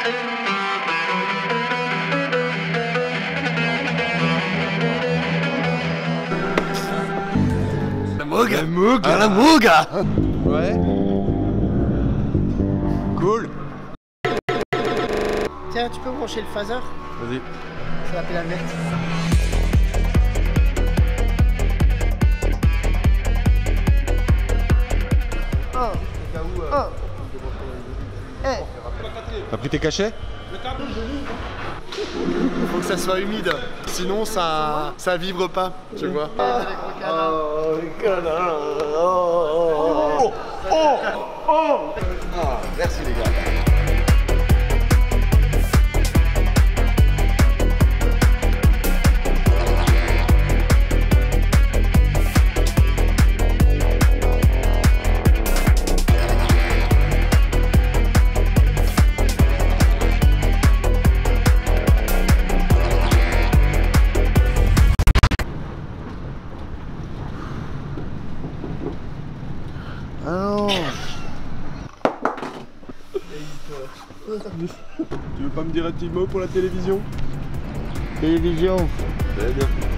La Moog. Ah, la Moog. Ouais. Cool. Tiens, tu peux brancher le phaser? Vas-y. C'est la pédale verte. T'as pris tes cachets? Faut que ça soit humide, sinon ça vibre pas, tu vois. Merci les gars. Tu veux pas me dire un petit mot pour la télévision? Télévision. Très bien.